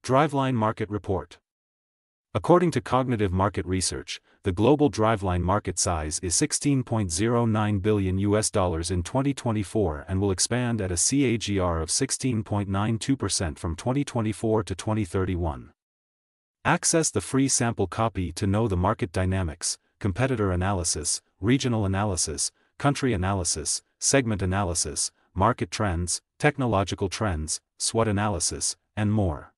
Driveline Market Report. According to Cognitive Market Research, the global driveline market size is $16.09 billion in 2024 and will expand at a CAGR of 16.92% from 2024 to 2031. Access the free sample copy to know the market dynamics, competitor analysis, regional analysis, country analysis, segment analysis, market trends, technological trends, SWOT analysis, and more.